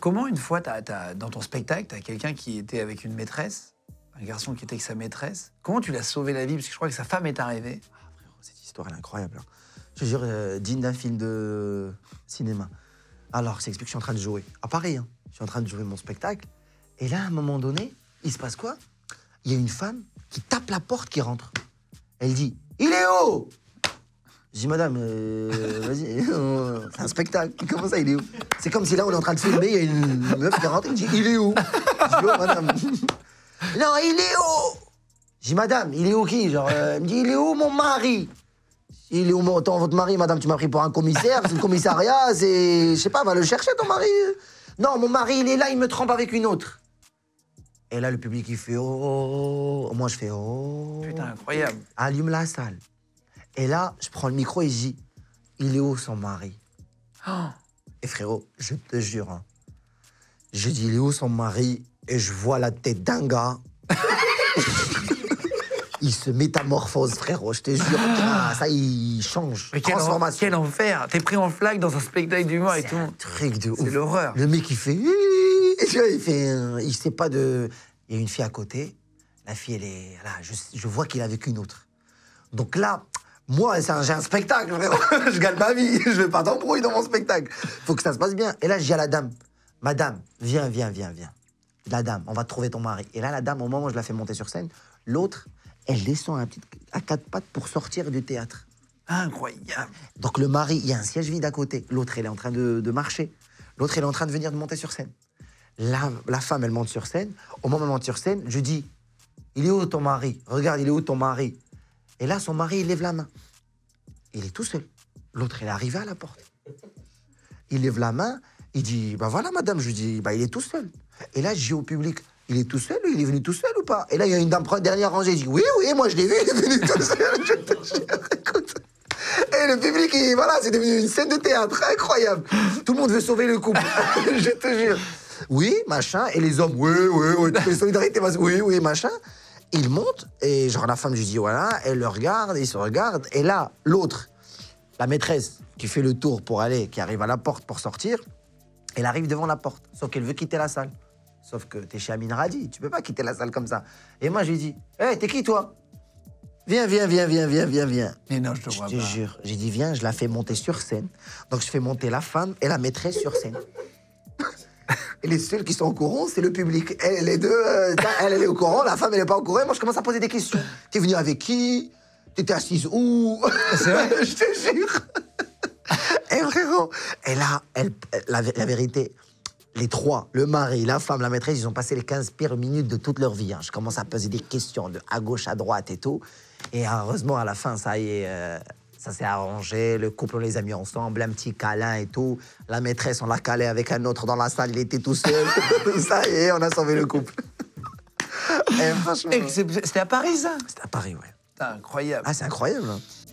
Comment, une fois, dans ton spectacle, t'as quelqu'un qui était avec une maîtresse, un garçon qui était avec sa maîtresse. Comment tu l'as sauvé la vie? Parce que je crois que sa femme est arrivée. Ah, frérot, cette histoire, elle est incroyable. Hein. Je te jure, digne d'un film de cinéma. Alors, c'est expliqué que je suis en train de jouer. À Paris, hein. Je suis en train de jouer mon spectacle. Et là, à un moment donné, il se passe quoi? Il y a une femme qui tape la porte, qui rentre. Elle dit « Il est où ?» Je dis « Madame, vas-y, c'est un spectacle. Comment ça, il est où ?» C'est comme si là, on est en train de filmer, il y a une meuf qui rentre, elle dit « Il est où ?» Je dis « Oh, madame. » Non, il est où? Je dis « Madame, il est où qui ?» Genre, elle me dit « Il est où mon mari ?» Il est où votre mari, madame? Tu m'as pris pour un commissaire, c'est le commissariat, c'est... Je sais pas, va le chercher, ton mari. Non, mon mari, il est là, il me trompe avec une autre. Et là, le public, il fait oh. Moi, je fais oh. Putain, incroyable. Allume la salle. Et là, je prends le micro et je dis, il est où son mari? Oh. Et frérot, je te jure, hein, je dis, il est où son mari? Et je vois la tête d'un gars. Il se métamorphose, frérot, je te jure. Ah, ça, il change. Mais transformation. Quel enfer. T'es pris en flaque dans un spectacle d'humour et tout. C'est un truc de ouf. C'est l'horreur. Le mec, il fait... Tu vois, il fait... Il sait pas de... Il y a une fille à côté. La fille, elle est... Là, je vois qu'il est avec une autre. Donc là, moi, j'ai un spectacle, frérot. Je gagne ma vie. Je vais pas d'embrouille dans mon spectacle. Faut que ça se passe bien. Et là, je dis à la dame, madame, viens. La dame, on va trouver ton mari. Et là, la dame, au moment où je la fais monter sur scène, l'autre, elle descend à quatre pattes pour sortir du théâtre. Incroyable. Donc le mari, il y a un siège vide à côté. L'autre, elle est en train de marcher. L'autre, elle est en train de venir de monter sur scène. La femme, elle monte sur scène. Au moment où elle monte sur scène, je dis, il est où ton mari? Regarde, il est où ton mari? Et là, son mari, il lève la main. Il est tout seul. L'autre, elle est arrivée à la porte. Il lève la main, il dit, bah voilà, madame. Je lui dis, bah il est tout seul. Et là, je dis au public, il est tout seul ou il est venu tout seul ou pas? Et là, il y a une dame dernière rangée, je dis, oui, moi je l'ai vu, il est venu tout seul. Je te jure, écoute. Et le public, voilà, c'est devenu une scène de théâtre incroyable. Tout le monde veut sauver le couple. Je te jure. Oui, machin. Et les hommes, oui, solidarité, oui, machin. Ils montent, et genre la femme, je dis, voilà, elle le regarde, ils se regardent. Et là, l'autre, la maîtresse, qui fait le tour pour aller, qui arrive à la porte pour sortir, elle arrive devant la porte, sauf qu'elle veut quitter la salle. Sauf que t'es chez Amin Radi, tu peux pas quitter la salle comme ça. Et moi, je lui dis, hé, t'es qui, toi? Viens. Mais non, je te vois pas. Je te jure, j'ai dit, viens, je la fais monter sur scène. Donc, je fais monter la femme et la maîtresse sur scène. Et les seuls qui sont au courant, c'est le public. Et les deux, elle est au courant, la femme, elle est pas au courant. Et moi, je commence à poser des questions. T'es venu avec qui? T'étais assise où? C'est vrai? Je te jure. Et frérot, et là, la vérité, les trois, le mari, la femme, la maîtresse, ils ont passé les 15 pires minutes de toute leur vie. Hein. Je commence à poser des questions de à gauche, à droite et tout. Et heureusement, à la fin, ça y est, ça s'est arrangé. Le couple, on les a mis ensemble, un petit câlin et tout. La maîtresse, on l'a calé avec un autre dans la salle, il était tout seul. Ça y est, on a sauvé le couple. Et franchement... C'était à Paris, ça? C'était à Paris, ouais. Putain, incroyable. Ah, c'est incroyable. Hein.